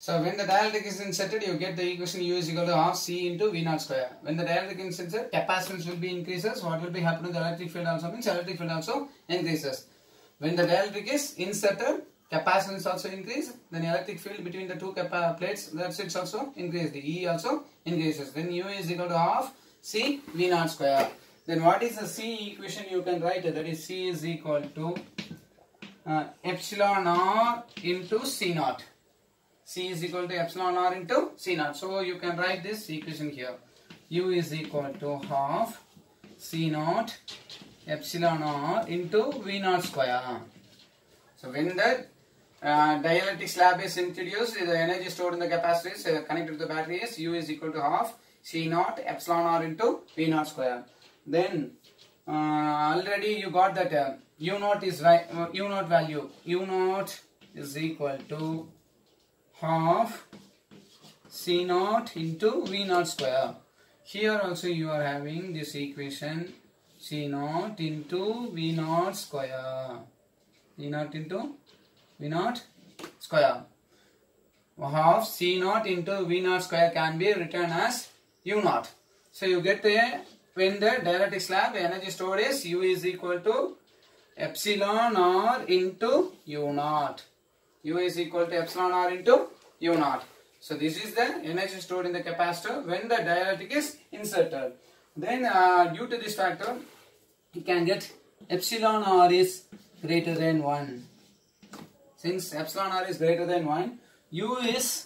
So when the dielectric is inserted, you get the equation U is equal to half C into V naught square. When the dielectric is inserted, capacitance will be increases. What will be happening to the electric field also means electric field also increases. When the dielectric is inserted, capacitance also increase. Then electric field between the two plates, that's it also increase. The E also increases. Then U is equal to half C V naught square. Then what is the C equation you can write? That is C is equal to epsilon R into C naught. C is equal to epsilon R into C naught. So you can write this equation here. U is equal to half C naught epsilon R into V naught square. So when the dielectric slab is introduced, the energy stored in the capacitor is connected to the battery is U is equal to half C naught epsilon R into V naught square. Then already you got that U naught is right. U naught value. U naught is equal to half C naught into V naught square. Here also you are having this equation C naught into V naught square. V naught into V naught square. Half C naught into V naught square can be written as U naught. So you get when the dielectric slab energy stored is U is equal to epsilon R into U naught. U is equal to epsilon R into U naught. So this is the energy stored in the capacitor when the dielectric is inserted. Then due to this factor, you can get epsilon R is greater than 1. Since epsilon R is greater than 1, U is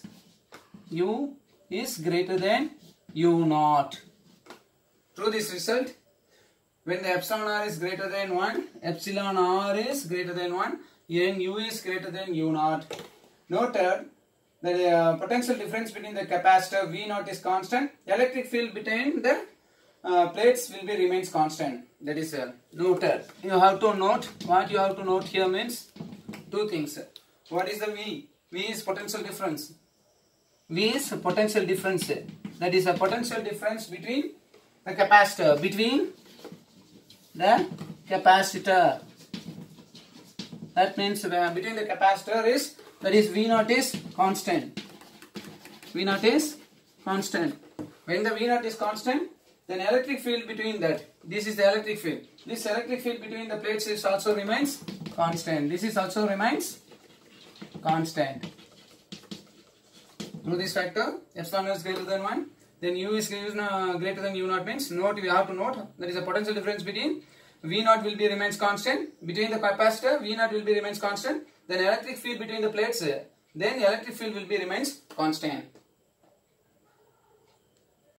greater than U naught. Through this result, when the epsilon R is greater than 1, epsilon R is greater than 1, and U is greater than U naught. Noted that the potential difference between the capacitor V naught is constant. Electric field between the plates will be remains constant. That is noted. You have to note, what you have to note here means two things. What is the V? V is potential difference. V is potential difference. That is a potential difference between the capacitor. That means between the capacitor is, that is V naught is constant. V naught is constant. When the V naught is constant, then electric field between that, this is the electric field. This electric field between the plates is also remains constant. This is also remains constant. Through this factor, epsilon is greater than 1. Then U is greater than U naught means, note, we have to note, that is a potential difference between V naught will be remains constant. Between the capacitor, V naught will be remains constant. Then electric field between the plates, then electric field will be remains constant.